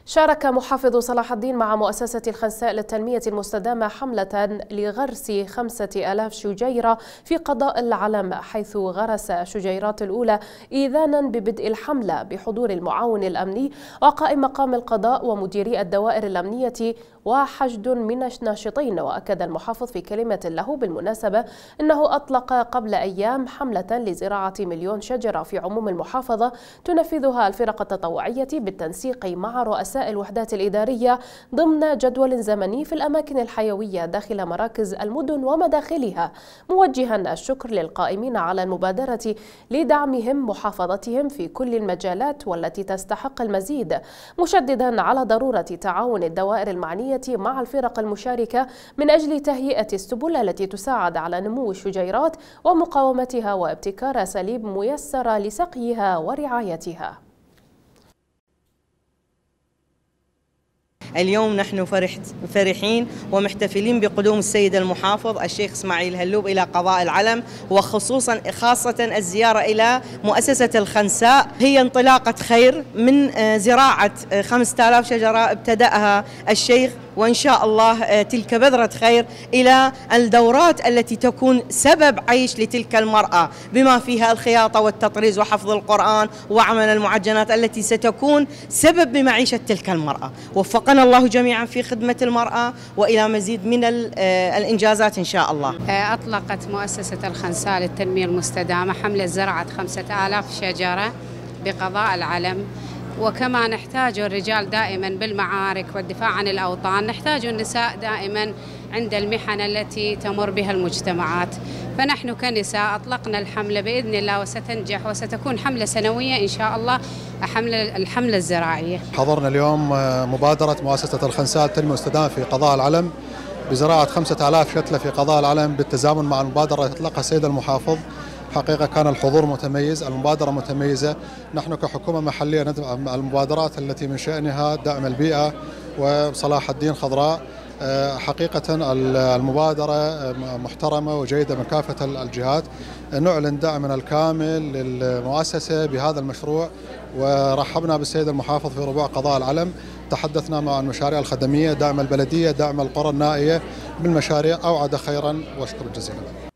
شارك محافظ صلاح الدين مع مؤسسة الخنساء للتنمية المستدامة حملة لغرس 5000 شجيرة في قضاء العلم، حيث غرس الشجيرات الأولى إيذانا ببدء الحملة بحضور المعاون الأمني وقائم مقام القضاء ومديري الدوائر الأمنية وحشد من الناشطين. وأكد المحافظ في كلمة له بالمناسبة أنه أطلق قبل أيام حملة لزراعة 1,000,000 شجرة في عموم المحافظة تنفذها الفرق التطوعية بالتنسيق مع رؤساء الوحدات الإدارية ضمن جدول زمني في الأماكن الحيوية داخل مراكز المدن ومداخلها، موجها الشكر للقائمين على المبادرة لدعمهم محافظتهم في كل المجالات والتي تستحق المزيد، مشددا على ضرورة تعاون الدوائر المعنية مع الفرق المشاركة من أجل تهيئة السبل التي تساعد على نمو الشجيرات ومقاومتها وابتكار أساليب ميسرة لسقيها ورعايتها. اليوم نحن فرحين ومحتفلين بقدوم السيد المحافظ الشيخ إسماعيل هلوب إلى قضاء العلم، خاصة الزيارة إلى مؤسسة الخنساء. هي انطلاقة خير من زراعة 5000 شجرة ابتدأها الشيخ، وإن شاء الله تلك بذرة خير إلى الدورات التي تكون سبب عيش لتلك المرأة، بما فيها الخياطة والتطريز وحفظ القرآن وعمل المعجنات التي ستكون سبب بمعيشة تلك المرأة. وفقنا الله جميعا في خدمة المرأة وإلى مزيد من الإنجازات إن شاء الله. أطلقت مؤسسة الخنساء للتنمية المستدامة حملة زرعة 5000 شجرة بقضاء العلم. وكما نحتاج الرجال دائما بالمعارك والدفاع عن الأوطان، نحتاج النساء دائما عند المحن التي تمر بها المجتمعات. فنحن كنساء أطلقنا الحملة بإذن الله وستنجح وستكون حملة سنوية إن شاء الله، الحملة الزراعية. حضرنا اليوم مبادرة مؤسسة الخنساء للتنمية المستدامة في قضاء العلم بزراعة 5000 شتلة في قضاء العلم بالتزامن مع المبادرة التي أطلقها السيد المحافظ. حقيقة كان الحضور متميز، المبادرة متميزة. نحن كحكومة محلية ندعم المبادرات التي من شأنها دعم البيئة وصلاح الدين خضراء. حقيقة المبادرة محترمة وجيدة من كافة الجهات. نعلن دعمنا الكامل للمؤسسة بهذا المشروع، ورحبنا بالسيد المحافظ في ربوع قضاء العلم. تحدثنا مع المشاريع الخدمية، دعم البلدية، دعم القرى النائية بالمشاريع. أوعد خيرا واشكر جزيلا.